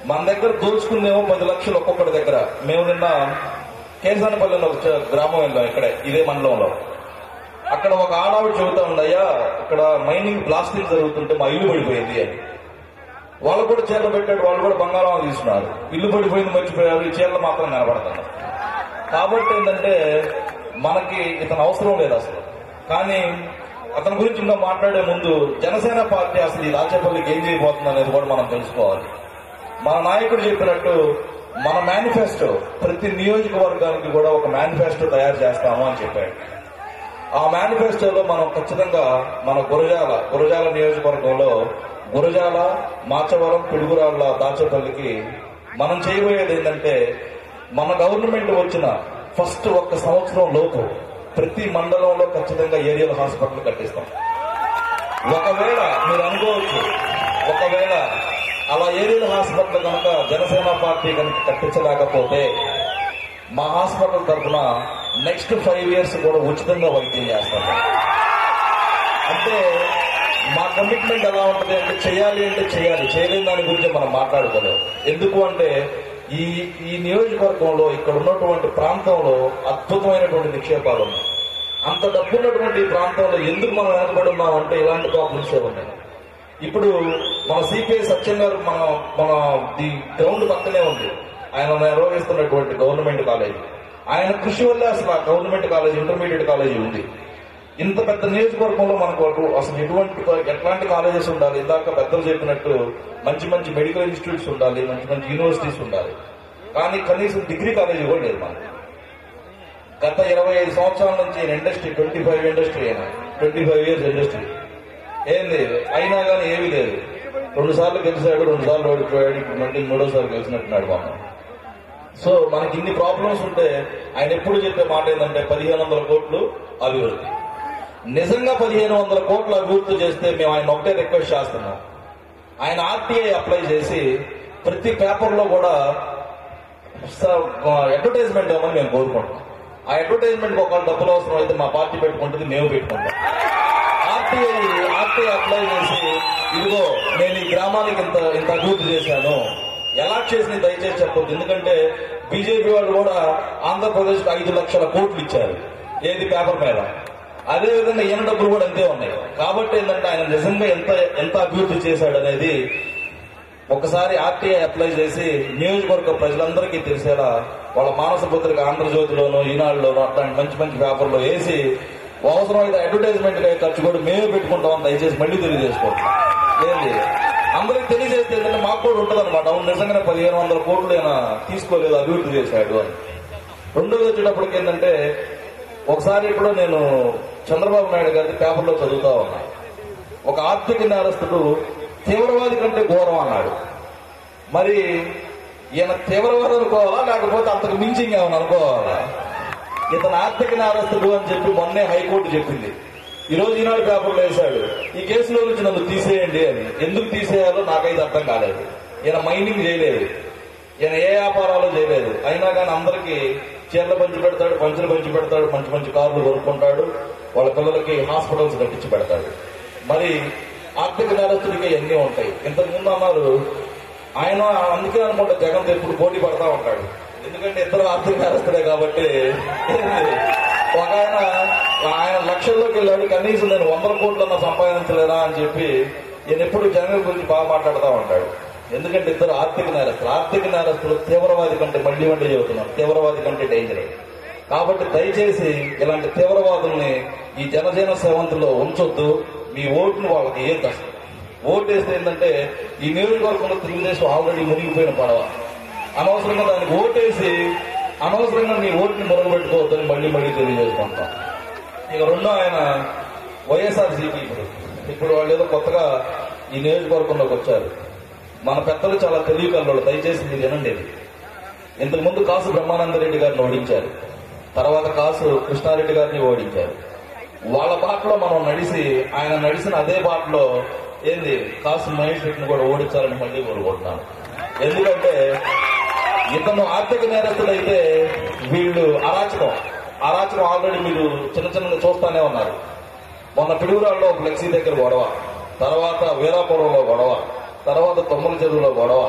మన దగ్గర దోచుకుందేమో 10 లక్షలు ఒక్కొక్కటి దగ్గర. మేము నిన్న కేసానపల్లిలో ఒక గ్రామం వెళ్ళాం, ఇక్కడే ఇదే మండలంలో. అక్కడ ఒక ఆడవాడు చెబుతా ఉండయ్యా, ఇక్కడ మైనింగ్ బ్లాస్టింగ్ జరుగుతుంటే మా ఇల్లు పడిపోయింది అని. వాళ్ళు కూడా చీరలు పెట్టాడు, వాళ్ళు కూడా బంగారం తీసుకున్నారు. ఇల్లు పడిపోయింది మర్చిపోయారు, ఈ చీరలు మాత్రం కనపడుతున్నారు. కాబట్టి ఏంటంటే మనకి ఇతను అవసరం లేదు అసలు. కానీ అతని గురించి ఇంకా మాట్లాడే ముందు జనసేన పార్టీ అసలు ఈ రాచేపల్లికి ఏం చేయబోతుంది అనేది కూడా మనం తెలుసుకోవాలి. మన నాయకుడు చెప్పినట్టు మన మేనిఫెస్టో ప్రతి నియోజకవర్గానికి కూడా ఒక మేనిఫెస్టో తయారు చేస్తాము అని చెప్పాడు. ఆ మేనిఫెస్టోలో మనం ఖచ్చితంగా మన గురజాల నియోజకవర్గంలో గురజాల, మాచవరం, పిడుగురాళ్ల, దాచేపల్లికి మనం చేయబోయేది ఏంటంటే మన గవర్నమెంట్ వచ్చిన ఫస్ట్ 1 సంవత్సరం లోపు ప్రతి మండలంలో ఖచ్చితంగా ఏరియల్ హాస్పిటల్ కట్టిస్తాం. ఒకవేళ మీరు అనుకోవచ్చు, ఒకవేళ అలా ఏరియల్ హాస్పిటల్ కనుక జనసేన పార్టీ కనుక కట్టించలేకపోతే మా హాస్పిటల్ తరఫున నెక్స్ట్ 5 years కూడా ఉచితంగా వైద్యం చేస్తాం. అంటే మా కమిట్మెంట్ ఎలా ఉంటుంది అంటే చేయాలి అంటే చేయాలి, చేయలేని దాని గురించి మనం మాట్లాడుకోలేము. ఎందుకు అంటే ఈ నియోజకవర్గంలో ఇక్కడ ఉన్నటువంటి ప్రాంతంలో అద్భుతమైనటువంటి నిక్షేపాలు ఉన్నాయి. అంత డబ్బు ఉన్నటువంటి ఈ ప్రాంతంలో ఎందుకు మనం వెనకబడి ఉన్నామంటే ఇలాంటి ప్రాబ్లమ్సే ఉన్నాయి. ఇప్పుడు మన సిపిఐ సత్యం గారు మన ఈ గ్రౌండ్ పక్కనే ఉంది, ఆయన నిర్వహిస్తున్నటువంటి గవర్నమెంట్ కాలేజీ. ఆయన కృషి వల్లే అసలు ఆ గవర్నమెంట్ కాలేజీ, ఇంటర్మీడియట్ కాలేజీ ఉంది. ఇంత పెద్ద నియోజకవర్గంలో మనకు అసలు ఎట్లాంటి కాలేజెస్ ఉండాలి, ఇందాక పెద్దలు చెప్పినట్టు మంచి మంచి మెడికల్ ఇన్స్టిట్యూట్స్ ఉండాలి, మంచి మంచి యూనివర్సిటీస్ ఉండాలి. కానీ కనీసం డిగ్రీ కాలేజీ కూడా లేదు మనకు. గత 25 సంవత్సరాల నుంచి ఇండస్ట్రీ 25 years ఇండస్ట్రీ ఏం లేదు, అయినా కానీ ఏమీ లేదు. 2 సార్లు గెలిచాడు, 2 సార్లు ఓడిపోయాడు, ఇప్పుడు మళ్ళీ 3వ సారి గెలిచినట్టున్నాడు బాబు. సో మనకి ఇన్ని ప్రాబ్లమ్స్ ఉంటే ఆయన ఎప్పుడు చెప్పే మాట ఏంటంటే 1500 కోట్లు అభివృద్ధి. నిజంగా 1500 కోట్ల అభివృద్ధి చేస్తే మేము ఆయన ఒకటే రిక్వెస్ట్ చేస్తున్నాం, ఆయన ఆర్టీఐ అప్లై చేసి ప్రతి పేపర్లో కూడా అడ్వర్టైజ్మెంట్ ఇవ్వమని మేము కోరుకుంటాం. ఆ అడ్వర్టైజ్మెంట్ ఒకవేళ డబ్బులు అవసరం అయితే మా పార్టీ పెట్టుకుంటుంది, మేము పెట్టుకుంటాం. ఆర్టీఐ అప్లై చేసి ఇదిగో నేను ఈ గ్రామానికి ఇంత అభివృద్ధి చేశాను, ఎలా చేసిన దయచేసి చెప్పొద్దు. ఎందుకంటే బీజేపీ వాళ్ళు కూడా ఆంధ్రప్రదేశ్ కు 5 లక్షల కోట్లు ఇచ్చారు, ఏది పేపర్ మీద. అదేవిధంగా ఈయన డబ్బులు కూడా అంతే ఉన్నాయి. కాబట్టి ఏంటంటే ఆయన నిజంగా ఎంత అభివృద్ధి చేశాడు అనేది ఒకసారి ఆర్టీఐ అప్లై చేసి నియోజకవర్గ ప్రజలందరికీ తెలిసేలా వాళ్ళ మానస పత్రిక ఆంధ్రజ్యోతిలోనూ, ఈనాడులోనూ అట్లాంటి మంచి మంచి పేపర్లో వేసి అవసరమైతే అడ్వర్టైజ్మెంట్ ఖర్చు కూడా మేమే పెట్టుకుంటామని దయచేసి మళ్ళీ తెలియజేసుకోండి. ఏంటి అందరికి తెలియజేస్తే ఏంటంటే మాకు కూడా ఉంటుంది అనమాట, అవును నిజంగానే 1500 కోట్లు ఆయన తీసుకోలేదు, అభివృద్ధి చేశాడు అని. రెండోది వచ్చేటప్పటికి ఏంటంటే ఒకసారి ఇప్పుడు నేను చంద్రబాబు నాయుడు గారి పేపర్లో చదువుతా ఉన్నా, ఒక ఆర్థిక నేరస్తుడు తీవ్రవాది కంటే ఘోరం అన్నాడు. మరి ఈయన తీవ్రవాది అనుకోవాలా లేకపోతే అంతకు మించి ఇంకేమని అనుకోవాలా? ఇతను ఆర్థిక నేరస్తుడు అని చెప్పి మొన్నే హైకోర్టు చెప్పింది. ఈ రోజు ఈనాడు పేపర్లో వేశాడు, ఈ కేసులో నుంచి నన్ను తీసేయండి అని. ఎందుకు తీసేయాలో నాకైతే అర్థం కాలేదు. ఈయన మైనింగ్ చేయలేదు, ఈయన ఏ వ్యాపారాలు చేయలేదు, అయినా కానీ అందరికీ చీరలు పంచి పెడతాడు, పంచులు పంచి పెడతాడు, మంచి మంచి కార్లు కొనుక్కుంటాడు, వాళ్ళ పిల్లలకి హాస్పిటల్స్ కట్టించి పెడతాడు. మరి ఆర్థిక నేరస్తుడికి ఎన్ని ఉంటాయి. ఇంతకుముందు అన్నారు ఆయన, అందుకే అనుకుంటా జగన్ ఎప్పుడు పోటీ పడతా ఉంటాడు, ఎందుకంటే ఇద్దరు ఆర్థిక నేరస్తుడే కాబట్టి. ఒక ఆయన లక్షల్లోకి వెళ్ళాడు, కనీసం నేను 100 కోట్లన్నా సంపాదించలేదా అని చెప్పి ఈయన ఎప్పుడు జగన్ గురించి బాగా మాట్లాడుతూ ఉంటాడు. ఎందుకంటే ఇద్దరు ఆర్థిక నేరస్తులు తీవ్రవాది కంటే మళ్ళీ చెబుతున్నాం, తీవ్రవాది కంటే డేంజర్. కాబట్టి దయచేసి ఇలాంటి తీవ్రవాదుల్ని ఈ జనసేన సేవంతుల్లో ఉంచొద్దు. మీ ఓటును వాళ్ళకి ఏం కష్టం. ఓటు వేస్తే ఏంటంటే ఈ నియోజకవర్గంలో తెలుగుదేశం ఆల్రెడీ మునిగిపోయిన పడవ, అనవసరంగా దానికి ఓటేసి అనవసరంగా మీ ఓటుని మొదలుపెట్టుకోవద్దని మళ్ళీ తెలియజేసుకుంటాం. ఇక రెండో ఆయన వైఎస్ఆర్సీపీ. ఇప్పుడు వాళ్ళు ఏదో కొత్తగా ఈ నియోజకవర్గంలోకి వచ్చారు. మన పెద్దలు చాలా తెలివికల్లోళ్ళు, దయచేసి మీరు వినండి. ఇంతకు ముందు కాసు బ్రహ్మానందరెడ్డి గారిని ఓడించారు, తర్వాత కాసు కృష్ణారెడ్డి గారిని ఓడించారు. వాళ్ళ బాటలో మనం ఆయన నడిచిన అదే బాటలో ఏంది కాసు మహేష్ రెడ్డిని కూడా ఓడించాలని మళ్ళీ కోరుకుంటున్నాను. ఎందుకంటే ఇతను ఆర్థిక నేరస్తుడైతే వీళ్ళు అరాచకం ఆల్రెడీ మీరు చిన్నగా చూస్తానే ఉన్నారు. మొన్న పిడుగురాల్లో ఫ్లెక్సీ దగ్గర గొడవ, తర్వాత వీరాపురంలో గొడవ, తర్వాత తొమ్మల చెరువులో గొడవ,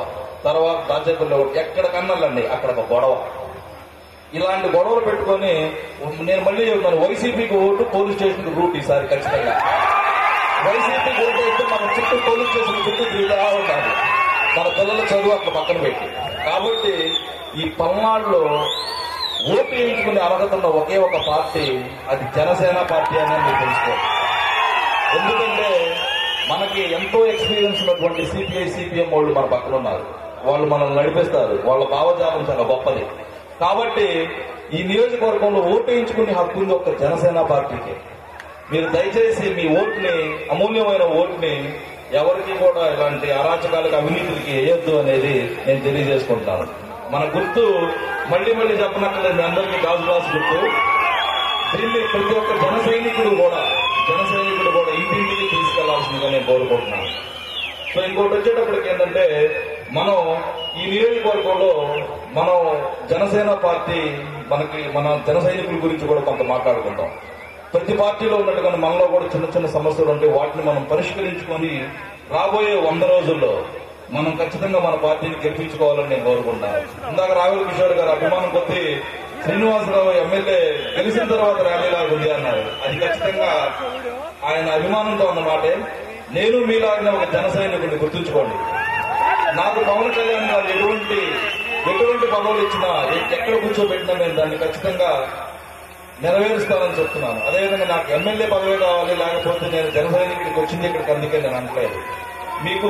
తర్వాత దాచేపల్లి ఒకటి, ఎక్కడికన్నాలండి అక్కడ ఒక గొడవ. ఇలాంటి గొడవలు పెట్టుకొని నేను మళ్ళీ చెప్తున్నాను, వైసీపీకి ఓటు పోలీస్ స్టేషన్ రూట్ ఈసారి ఖచ్చితంగా. వైసీపీకి ఓటు అయితే మన చుట్టూ పోలీస్ స్టేషన్ చుట్టూ తిరుగుతూ ఉంటారు, మన పిల్లల చదువు అట్లా పక్కన పెట్టి. కాబట్టి ఈ పల్నాడులో ఓటు వేయించుకునే అర్హత ఉన్న ఒకే ఒక పార్టీ, అది జనసేన పార్టీ అని మీరు తెలుసుకోవాలి. ఎందుకంటే మనకి ఎంతో ఎక్స్పీరియన్స్ ఉన్నటువంటి సిపిఐ సిపిఎం వాళ్ళు మన పక్కన ఉన్నారు, వాళ్ళు మనల్ని నడిపిస్తారు, వాళ్ళ భావజాలం చాలా గొప్పది. కాబట్టి ఈ నియోజకవర్గంలో ఓటు వేయించుకునే హక్కు ఉంది ఒక జనసేన పార్టీకి. మీరు దయచేసి మీ ఓటుని, అమూల్యమైన ఓటుని ఎవరికి కూడా ఇలాంటి అరాచకాలకు అవినీతికి వేయొద్దు అనేది నేను తెలియజేసుకుంటున్నాను. మన గుర్తు మళ్ళీ మళ్ళీ చెప్పనక్కర్లేదు, మీ అందరికీ గాజు గ్లాసు గుర్తు. దీన్ని ప్రతి ఒక్క జన సైనికుడు కూడా ఇంటింటికి తీసుకెళ్లాల్సిందిగా నేను కోరుకుంటున్నాను. సో ఇంకోటి వచ్చేటప్పటికి ఏంటంటే, మనం ఈ నియోజకవర్గంలో మనం జనసేన పార్టీ మన జన సైనికుల గురించి కూడా కొంత మాట్లాడుకుంటాం. ప్రతి పార్టీలో ఉన్నట్టుగా మనలో కూడా చిన్న చిన్న సమస్యలు ఉంటే వాటిని మనం పరిష్కరించుకొని రాబోయే 100 రోజుల్లో మనం ఖచ్చితంగా మన పార్టీని గెలిపించుకోవాలని నేను కోరుకుంటున్నాను. ఇందాక రాహుల్ కిషోర్ గారు అభిమానం కొద్దీ శ్రీనివాసరావు ఎమ్మెల్యే గెలిచిన తర్వాత ర్యాలీలాగా ఉంది అన్నారు. అది ఖచ్చితంగా ఆయన అభిమానంతో అన్నమాటే. నేను మీలాగిన ఒక జన సైనికుడిని గుర్తుంచుకోండి. నాకు పవన్ కళ్యాణ్ గారు ఎటువంటి పదవులు ఇచ్చినా, ఎక్కడ కూర్చోబెట్టినా నేను దాన్ని ఖచ్చితంగా నెరవేరుస్తానని చెప్తున్నాను. అదేవిధంగా నాకు ఎమ్మెల్యే పదవి కావాలి, లేకపోతే నేను జన సైనికుడికి వచ్చింది ఇక్కడికి అందుకే నేను అనట్లేదు. మీకు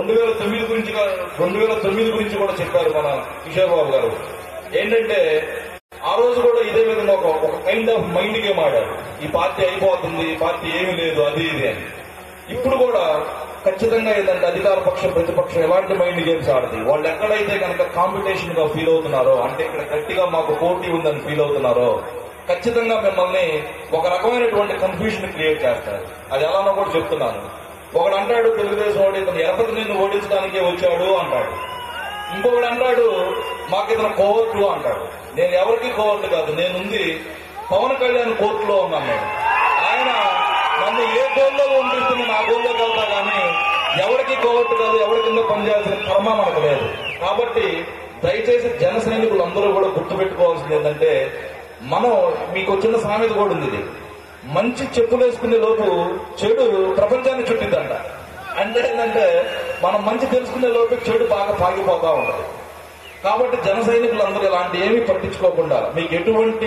2009 గురించి కూడా చెప్పారు మన కిషోర్ బాబు గారు. ఏంటంటే ఆ రోజు కూడా ఇదే విధంగా ఒక కైండ్ ఆఫ్ మైండ్ గేమ్ ఆడారు. ఈ పార్టీ అయిపోతుంది, ఈ పార్టీ ఏమీ లేదు, అది ఇది అని. ఇప్పుడు కూడా ఖచ్చితంగా ఏంటంటే అధికార పక్షం ప్రతిపక్షం ఎలాంటి మైండ్ గేమ్స్ ఆడుతుంది. వాళ్ళు ఎక్కడైతే కనుక కాంపిటీషన్ గా ఫీల్ అవుతున్నారో, అంటే ఇక్కడ గట్టిగా మాకు పోటీ ఉందని ఫీల్ అవుతున్నారో, ఖచ్చితంగా మిమ్మల్ని ఒక రకమైనటువంటి కన్ఫ్యూజన్ క్రియేట్ చేస్తారు. అది ఎలానో కూడా చెప్తున్నాను. ఒకడు అంటాడు తెలుగుదేశం వాడు ఇతను ఎరపతి నిన్ను ఓడించడానికే వచ్చాడు అంటాడు. ఇంకొకడు అంటాడు మాకు ఇతను కోవర్టు అంటాడు. నేను ఎవరికి కోవర్టు కాదు, నేనుంది పవన్ కళ్యాణ్ కోర్టులో ఉన్నాను. నేను ఆయన నన్ను ఏ గోల్లో పంపిస్తుంది నా గోల్లోకి వెళ్తా కానీ ఎవరికి కోవర్టు కాదు, ఎవరి కింద పనిచేయాల్సిన కర్మ మనకు లేదు. కాబట్టి దయచేసి జన సైనికులు అందరూ కూడా గుర్తుపెట్టుకోవాల్సింది ఏంటంటే, మనం మీకు చిన్న సామెత కూడా ఉంది, ఇది మంచి చెప్పులు వేసుకునే లోపు చెడు ప్రపంచాన్ని చుట్టిద్దంట. అంటే ఏంటంటే మనం మంచి తెలుసుకునే లోపు చెడు బాగా పాగిపోతా ఉంటుంది. కాబట్టి జన సైనికులు అందరూ ఇలాంటి ఏమీ పట్టించుకోకుండా, మీకు ఎటువంటి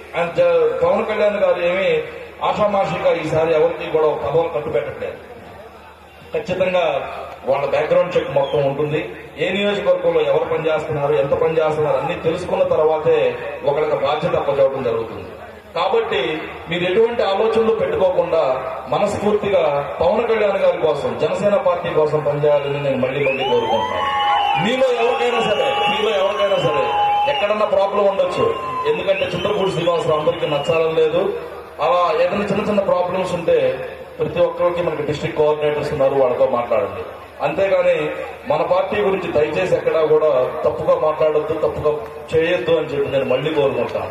పవన్ కళ్యాణ్ గారు ఏమీ ఆషామాషిగా ఈసారి ఎవరికి కూడా పదవులు కట్టుబెట్టట్లేదు. ఖచ్చితంగా వాళ్ళ బ్యాక్గ్రౌండ్ చెక్ మొత్తం ఉంటుంది. ఏ నియోజకవర్గంలో ఎవరు పనిచేస్తున్నారు, ఎంత పనిచేస్తున్నారు అన్ని తెలుసుకున్న తర్వాతే ఒకరికి బాధ్యత అప్పచెప్పడం జరుగుతుంది. కాబట్టి మీరు ఎటువంటి ఆలోచనలు పెట్టుకోకుండా మనస్ఫూర్తిగా పవన్ కళ్యాణ్ గారి కోసం, జనసేన పార్టీ కోసం పనిచేయాలని నేను మళ్ళీ కోరుకుంటున్నాను. మీలో ఎవరికైనా సరే ఎక్కడన్నా ప్రాబ్లం ఉండొచ్చు. ఎందుకంటే చింతలపూడి శ్రీనివాసరావు అందరికీ నచ్చాలని లేదు. అలా ఏదైనా చిన్న చిన్న ప్రాబ్లమ్స్ ఉంటే ప్రతి ఒక్కరికి మనకి డిస్ట్రిక్ట్ కోఆర్డినేటర్స్ ఉన్నారు, వాళ్ళతో మాట్లాడండి. అంతేగాని మన పార్టీ గురించి దయచేసి ఎక్కడా కూడా తప్పుగా మాట్లాడొద్దు, తప్పుగా చేయొద్దు అని చెప్పి నేను మళ్ళీ కోరుకుంటాను.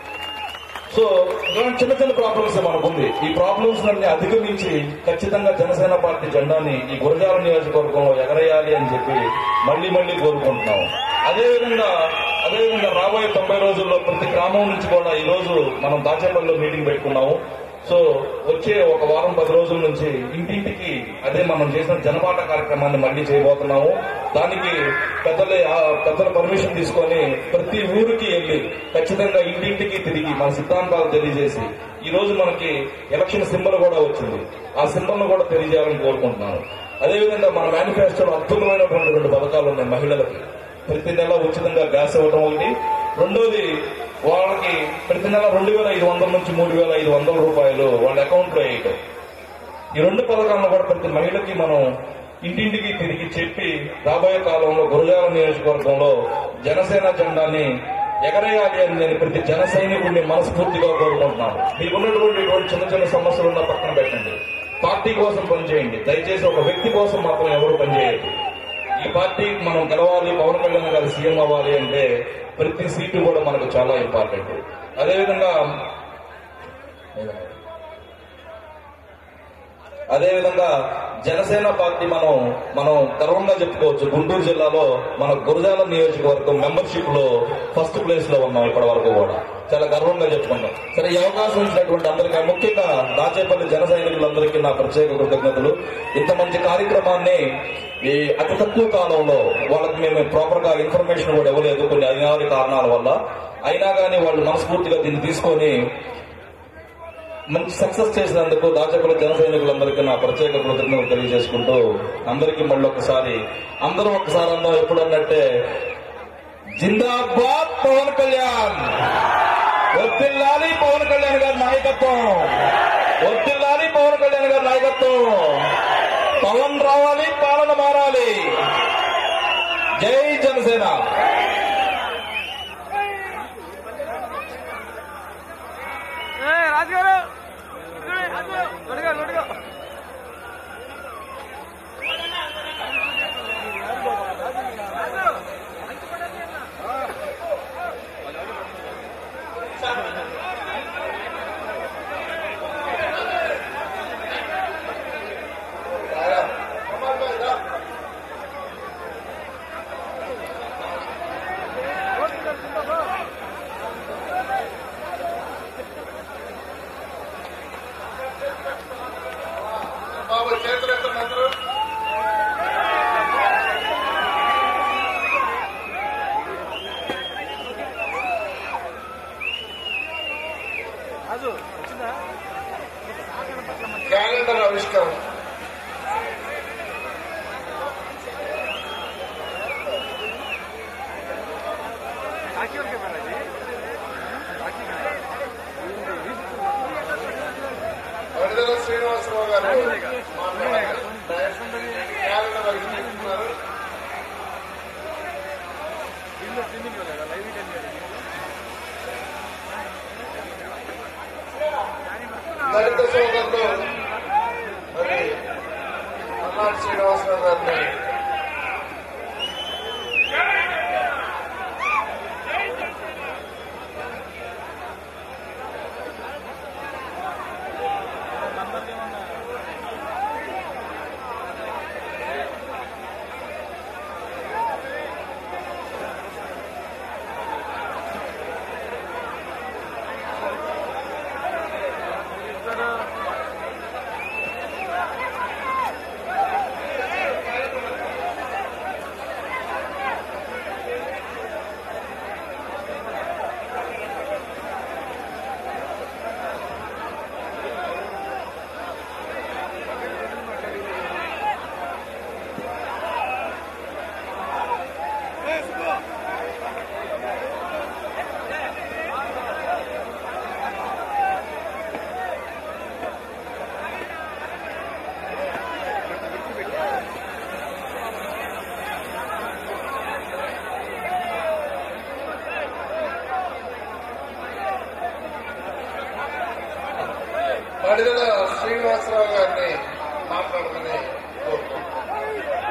సో ఇలాంటి చిన్న చిన్న ప్రాబ్లమ్స్ మనకుంది. ఈ ప్రాబ్లమ్స్ అన్ని అధిగమించి ఖచ్చితంగా జనసేన పార్టీ జెండాని ఈ గురజాల నియోజకవర్గంలో ఎగరేయాలి అని చెప్పి మళ్ళీ కోరుకుంటున్నాము. అదేవిధంగా రాబోయే 90 రోజుల్లో ప్రతి గ్రామం నుంచి కూడా ఈ రోజు మనం దాచేపల్లిలో మీటింగ్ పెట్టుకున్నాము. సో వచ్చే ఒక వారం 10 రోజుల నుంచి ఇంటింటికి అదే మనం చేసిన జనపాట కార్యక్రమాన్ని మళ్ళీ చేయబోతున్నాము. దానికి పెద్దల పర్మిషన్ తీసుకొని ప్రతి ఊరికి వెళ్లి ఖచ్చితంగా ఇంటింటికి తిరిగి మన సిద్ధాంతాలు తెలియజేసి, ఈ రోజు మనకి ఎలక్షన్ సింబల్ కూడా వచ్చింది, ఆ సింబల్ ను కూడా తెలియజేయాలని కోరుకుంటున్నాను. అదేవిధంగా మన మేనిఫెస్టోలో అద్భుతమైనటువంటి 2 పథకాలు ఉన్నాయి. మహిళలకి ప్రతి నెల ఉచితంగా గ్యాస్ ఇవ్వడం ఒకటి, రెండోది వాళ్ళకి ప్రతి నెల 2,500 నుంచి 3,500 రూపాయలు వాళ్ళ అకౌంట్ లో వేయటం. ఈ 2 పథకాలను కూడా ప్రతి మహిళకి మనం ఇంటింటికి తిరిగి చెప్పి రాబోయే కాలంలో గురజాల నియోజకవర్గంలో జనసేన జెండాని ఎగరేయాలి అని నేను ప్రతి జన సైనికుడిని మనస్ఫూర్తిగా కోరుకుంటున్నాను. మీకున్నటువంటి చిన్న చిన్న సమస్యలు ఉన్న పక్కన పెట్టండి, పార్టీ కోసం పనిచేయండి. దయచేసి ఒక వ్యక్తి కోసం మాత్రం ఎవరు పనిచేయద్దు. ఈ పార్టీ మనం గెలవాలి, పవన్ కళ్యాణ్ గారు సీఎం అవ్వాలి అంటే ప్రతి సీటు కూడా మనకు చాలా ఇంపార్టెంట్. అదేవిధంగా అదేవిధంగా జనసేన పార్టీ మనం గర్వంగా చెప్పుకోవచ్చు. గుంటూరు జిల్లాలో మన గురజాల నియోజకవర్గం మెంబర్షిప్ లో ఫస్ట్ ప్లేస్ లో ఉన్నాం ఇప్పటి వరకు కూడా. చాలా గర్వంగా చెప్పుకున్నాం. సరే, ఈ అవకాశం ఇచ్చినటువంటి అందరికీ, ముఖ్యంగా దాచేపల్లి జన సైనికులందరికీ నా ప్రత్యేక కృతజ్ఞతలు. ఇంత మంచి కార్యక్రమాన్ని ఈ అతి తక్కువ కాలంలో వాళ్ళకి మేము ప్రాపర్ గా ఇన్ఫర్మేషన్ కూడా ఇవ్వలేదు కొన్ని అనివార్య కారణాల వల్ల. అయినా కానీ వాళ్ళు మనస్ఫూర్తిగా దీన్ని తీసుకొని మంచి సక్సెస్ చేసినందుకు దాచేపల్లి జన సైనికులందరికీ నా ప్రత్యేక కృతజ్ఞతలు తెలియజేసుకుంటూ అందరికీ మళ్ళీ ఒకసారి అందరూ ఒకసారి అన్నా ఎప్పుడు అన్నట్టే జిందాబాద్ పవన్ కళ్యాణ్, వర్ధిల్లాలి పవన్ కళ్యాణ్ గారి నాయకత్వం, వర్ధిల్లాలి పవన్ కళ్యాణ్ గారి నాయకత్వం, పవన్ రావాలి, పాలన మారాలి. జై జనసేన. బాబు చేతులు ఎత్తండి అందరూ. క్యాలెండర్ ఆవిష్కరణ. వడిదల శ్రీనివాసరావు గారు క్యాలెండర్ ఆవిష్కరిస్తున్నారు. దళిత సోదరులు మరి అన్నాడు శ్రీనివాసరావు గారిని వడిదల శ్రీనివాసరావు గారిని మాట్లాడమని కోరుకుంటున్నాను.